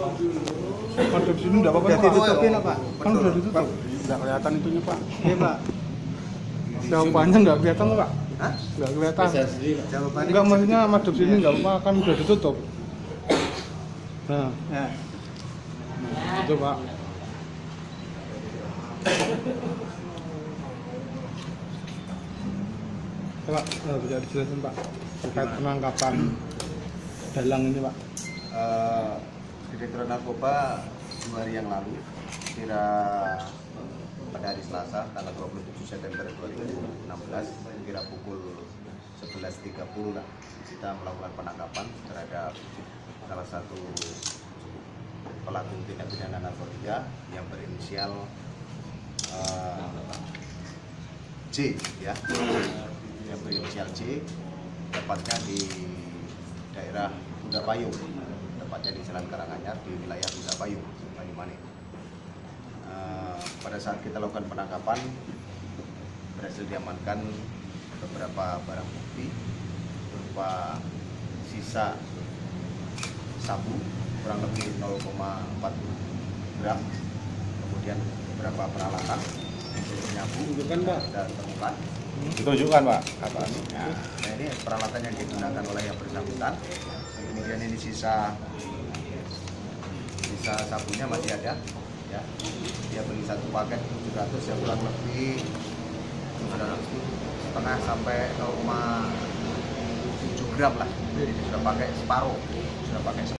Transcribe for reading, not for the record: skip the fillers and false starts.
Madep sini enggak apa-apa. Udah ditutupin apa? Kan udah ditutup. Enggak kelihatan itunya, Pak. Iya, Pak. Jawabannya enggak kelihatan, Pak. Hah? Enggak kelihatan. Jawabannya Enggak, maksudnya madep sini enggak apa-apa, kan udah ditutup. Nah, ya. itu, Pak. Pak, bisa dijelasin, Pak, terkait penangkapan dalang ini, Pak. Direktorat Narkoba 2 hari yang lalu, kira pada hari Selasa tanggal 27 September 2016, kira pukul 11.30 lah, kita melakukan penangkapan terhadap salah satu pelaku tindak pidana narkotika yang berinisial C, ya, yang berinisial C, tepatnya di daerah Kuda Payung, tepatnya di Jalan Karanganyar di wilayah Kuda Payung, Banyumanik. Pada saat kita lakukan penangkapan, berhasil diamankan beberapa barang bukti berupa sisa sabu kurang lebih 0,4 gram, kemudian beberapa peralatan untuk menyabu kita temukan. Ditunjukkan, Pak, apa hasilnya. Nah, ini peralatan yang digunakan oleh yang bersangkutan. Kemudian ini sisa sabunya masih ada, ya. Dia beli satu paket 700 yang kurang lebih 7,5 sampai 0,7 gram lah. Jadi sudah pakai separuh,